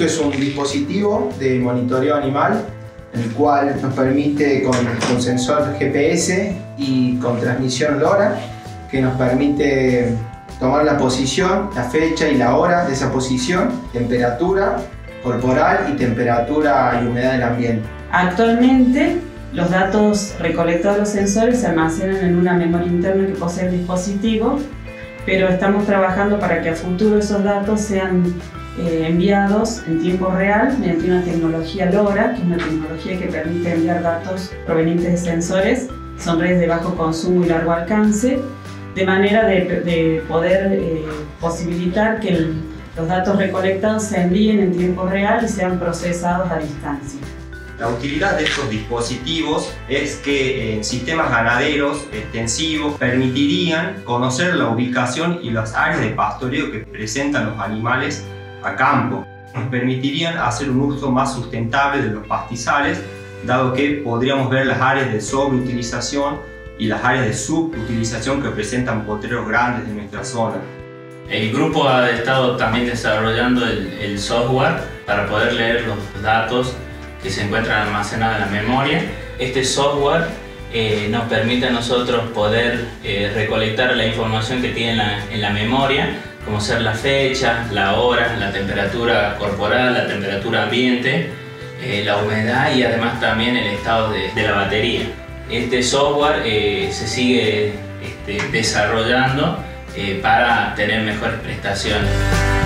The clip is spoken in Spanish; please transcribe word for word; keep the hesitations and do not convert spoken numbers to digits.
es un dispositivo de monitoreo animal, el cual nos permite con, con sensor G P S y con transmisión LoRa, que nos permite tomar la posición, la fecha y la hora de esa posición, temperatura corporal y temperatura y humedad del ambiente. Actualmente, los datos recolectados de los sensores se almacenan en una memoria interna que posee el dispositivo, pero estamos trabajando para que a futuro esos datos sean eh, enviados en tiempo real mediante una tecnología LoRa, que es una tecnología que permite enviar datos provenientes de sensores. Son redes de bajo consumo y largo alcance, de manera de, de poder eh, posibilitar que el, los datos recolectados se envíen en tiempo real y sean procesados a distancia. La utilidad de estos dispositivos es que en sistemas ganaderos extensivos permitirían conocer la ubicación y las áreas de pastoreo que presentan los animales a campo. Nos permitirían hacer un uso más sustentable de los pastizales, dado que podríamos ver las áreas de sobreutilización y las áreas de subutilización que presentan potreros grandes de nuestra zona. El grupo ha estado también desarrollando el, el software para poder leer los datos que se encuentran almacenados en la memoria. Este software eh, nos permite a nosotros poder eh, recolectar la información que tiene en la, en la memoria, como ser la fecha, la hora, la temperatura corporal, la temperatura ambiente, eh, la humedad y además también el estado de, de la batería. Este software eh, se sigue este, desarrollando eh, para tener mejores prestaciones.